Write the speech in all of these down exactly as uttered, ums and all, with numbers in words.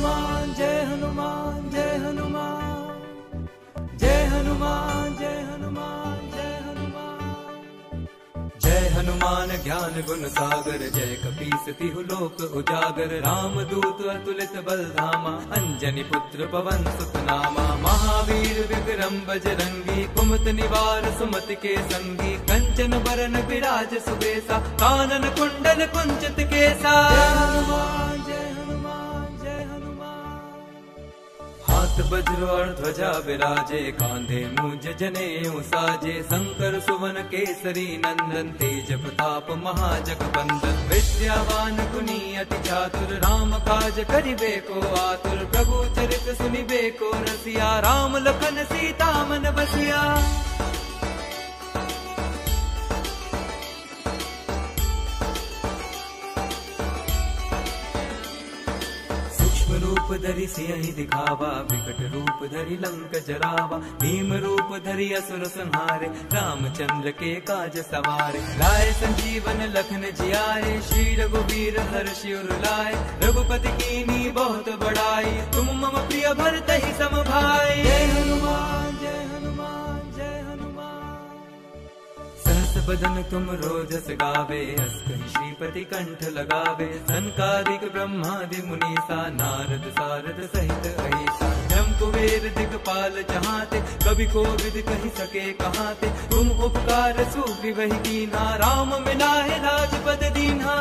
हनुमान जय हनुमान जय हनुमान जय हनुमान जय हनुमान जय हनुमान जय हनुमान ज्ञान गुण सागर जय कपीस तिहु लोक उजागर राम दूत अतुलित बल धामा अंजनी पुत्र पवन सुत नामा महावीर विक्रम बजरंगी कुमत निवार सुमति के संगी कंचन बरन विराज सुबेसा कानन कुंडल कुंचित केसा जय हनुमान जय हनुमान जय हनुमान हाथ वज्र और ध्वजा विराजे कांधे मूंज जनेऊ साजे शंकर सुवन केसरी नंदन तेज प्रताप महाजगबंदन विद्यावान गुणी अति चातुर राम काज करिबे को आतुर प्रभु चरित सुनिबे को रसिया राम लखन सीता मन बसिया रूप धरि सियहि दिखावा विकट रूप धरि लंक जरावा भीम रूप धरि असुर संहारे रामचंद्र के काज सवारे लाए संजीवन लखन जियाए श्री रघुवीर हर्षि उर लाए रघुपति कीन्ही बहुत बड़ाई तुम मम प्रिय भरतहि सम भाई जय हनुमान जय हनुमान जय हनुमान सहस बदन तुम रोजस गावे हस कहि श्रीपति कंठ लगावे सनकादिक ब्रह्मादि मुनीसा नारद सारद सहित अहिसा ब्रह्म कुबेर दिक्पाल जहाते कवि कोविद कहि सके कहाते तुम उपकार सुग्रीवहि कीन्हा राम मिलाए राजपद दीन्हा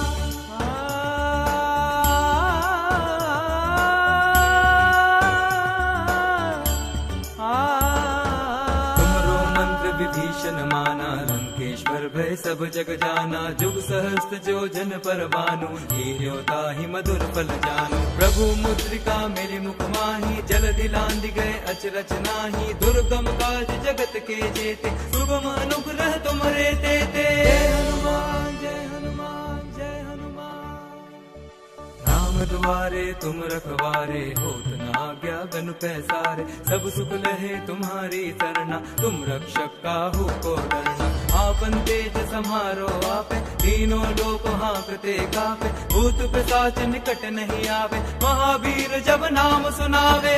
विभीषण माना लंकेश्वर भय सब जग जाना जुग सहस्त्र जो जन पर भानु हीरो ताहि मधुर फल जानु प्रभु मुद्रिका मेरे मुख माही जल दिलांदि गए अचरज नाही दुर्गम काज जगत के जेते सुगम अनुग्रह तुम्हारे तेते जय हनुमान जय हनुमान जय हनुमान राम द्वारे तुम रखवारे होत न आज्ञा गनु पैसारे सब सुख लहे तुम्हारी सरना तुम रक्षक काहू को डरना आपन तेज समारो आपे तीनों लोक हाँकते कापे भूत पिशाच निकट नहीं आवे महावीर जब नाम सुनावे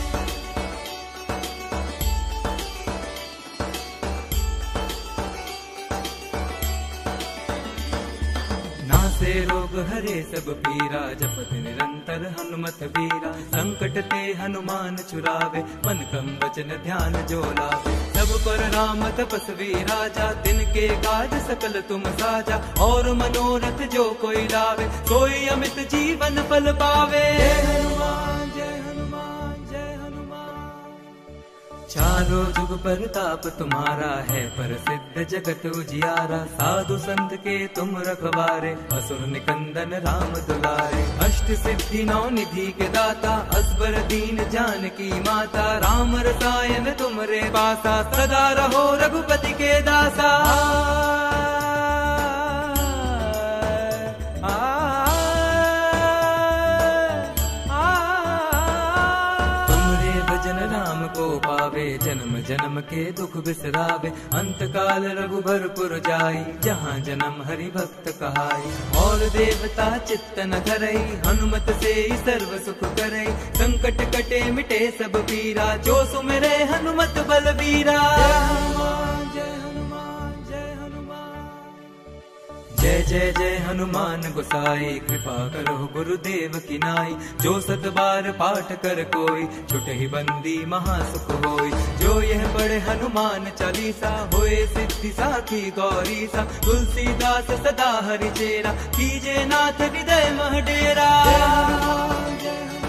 से रोग हरे सब पीरा जपत निरंतर हनुमत वीरा संकट ते हनुमान छुरावे मन क्रम वचन ध्यान जो लावे सब पर राम तपस्वी राजा दिन के काज सकल तुम साजा और मनोरथ जो कोई लावे सोई अमित जीवन फल पावे जय हनुमान जय हनुमान जय हनुमान चारों जुग परताप तुम्हारा है प्रसिद्ध जगत उजियारा साधु संत के तुम रखवारे असुर निकंदन राम दुलारे अष्ट सिद्धि नौ निधि के दाता असबर दीन जानकी माता राम रसायन तुमरे पासा सदा रहो रघुपति के दासा जन्म जन्म के दुख बिसरावे अंत काल रघुबरपुर जाई जहाँ जन्म हरि भक्त कहाई और देवता चित्तन धरई हनुमत से सर्व सुख करई संकट कटे मिटे सब पीरा जो सुमिरे हनुमत बलबीरा जय जय जय हनुमान गोसाई कृपा करो गुरुदेव की नाई जो सत बार पाठ कर कोई छुटहि बंदी महासुख होई जो यह पढ़े हनुमान चालीसा होए सिद्धि साखी गौरी सा तुलसीदास सदा हरि चेरा कीजे नाथ हृदय मह डेरा।